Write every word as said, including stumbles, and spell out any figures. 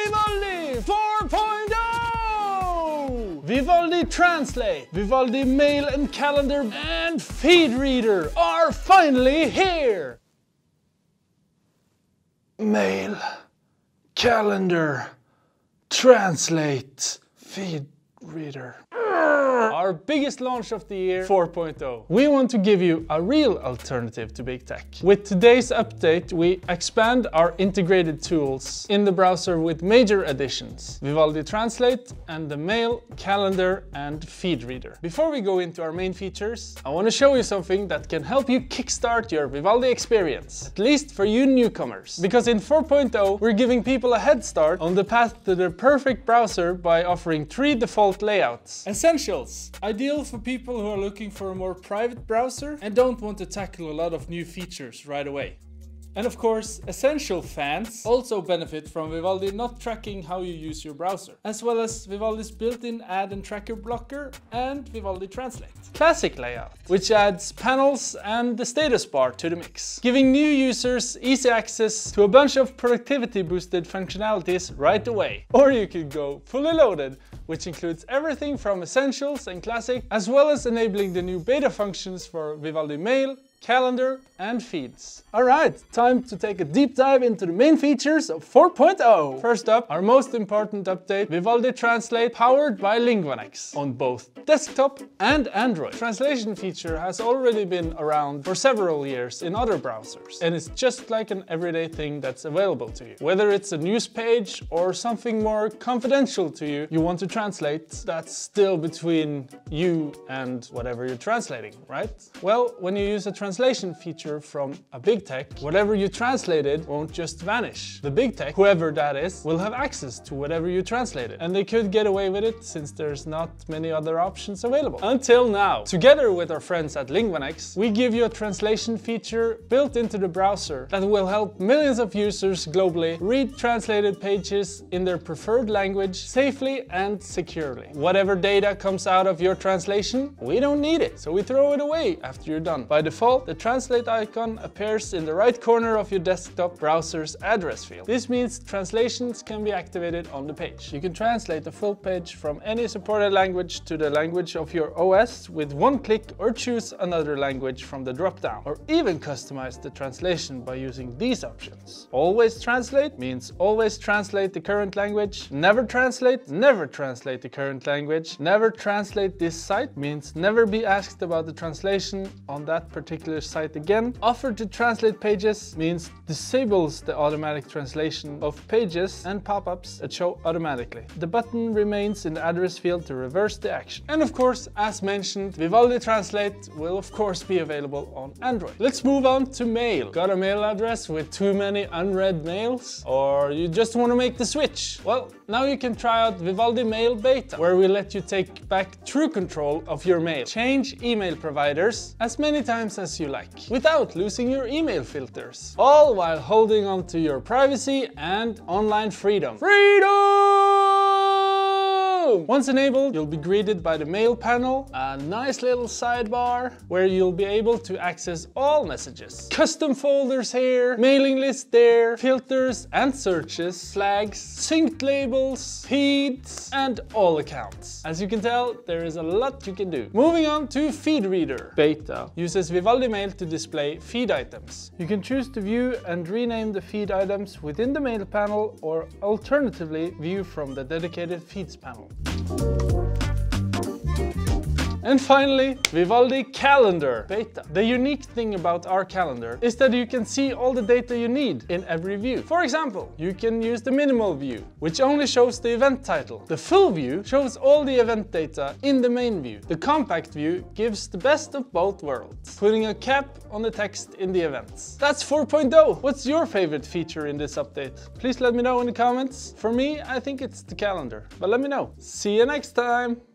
Vivaldi four point oh! Vivaldi Translate, Vivaldi Mail and Calendar and Feed Reader are finally here! Mail, Calendar, Translate, Feed Reader. Our biggest launch of the year, four point oh. We want to give you a real alternative to big tech. With today's update, we expand our integrated tools in the browser with major additions: Vivaldi Translate and the Mail, Calendar and Feed Reader. Before we go into our main features, I want to show you something that can help you kickstart your Vivaldi experience, at least for you newcomers. Because in four point oh, we're giving people a head start on the path to their perfect browser by offering three default layouts. Essentials. Ideal for people who are looking for a more private browser and don't want to tackle a lot of new features right away. And of course, Essential fans also benefit from Vivaldi not tracking how you use your browser, as well as Vivaldi's built-in ad and tracker blocker and Vivaldi Translate. Classic layout, which adds panels and the status bar to the mix, giving new users easy access to a bunch of productivity boosted functionalities right away. Or you could go fully loaded, which includes everything from Essentials and Classic, as well as enabling the new beta functions for Vivaldi Mail, Calendar and Feeds. Alright, time to take a deep dive into the main features of four point oh. First up, our most important update, Vivaldi Translate, powered by Lingvanex on both desktop and Android. Translation feature has already been around for several years in other browsers, and it's just like an everyday thing that's available to you. Whether it's a news page or something more confidential to you you want to translate, that's still between you and whatever you're translating, right? Well, when you use a translation feature from a big tech, whatever you translated won't just vanish. The big tech, whoever that is, will have access to whatever you translated, and they could get away with it since there's not many other options available. Until now. Together with our friends at Lingvanex, we give you a translation feature built into the browser that will help millions of users globally read translated pages in their preferred language safely and securely. Whatever data comes out of your translation, we don't need it, so we throw it away after you're done. By default, the translate icon appears in the right corner of your desktop browser's address field. This means translations can be activated on the page. You can translate the full page from any supported language to the language of your O S with one click, or choose another language from the drop-down, or even customize the translation by using these options. Always translate means always translate the current language. Never translate, never translate the current language. Never translate this site means never be asked about the translation on that particular site again. Offer to translate pages means disables the automatic translation of pages and pop-ups that show automatically. The button remains in the address field to reverse the action. And of course, as mentioned, Vivaldi Translate will of course be available on Android. Let's move on to mail. Got a mail address with too many unread mails? Or you just want to make the switch? Well, now you can try out Vivaldi Mail Beta, where we let you take back true control of your mail. Change email providers as many times as you like, without losing your email filters, all while holding on to your privacy and online freedom. Freedom! Once enabled, you'll be greeted by the mail panel, a nice little sidebar where you'll be able to access all messages. Custom folders here, mailing list there, filters and searches, flags, synced labels, feeds, and all accounts. As you can tell, there is a lot you can do. Moving on to Feed Reader. Beta uses Vivaldi Mail to display feed items. You can choose to view and rename the feed items within the mail panel, or alternatively view from the dedicated feeds panel. And finally, Vivaldi Calendar Beta. The unique thing about our calendar is that you can see all the data you need in every view. For example, you can use the minimal view, which only shows the event title. The full view shows all the event data in the main view. The compact view gives the best of both worlds, putting a cap on the text in the events. That's four point oh. What's your favorite feature in this update? Please let me know in the comments. For me, I think it's the calendar, but let me know. See you next time!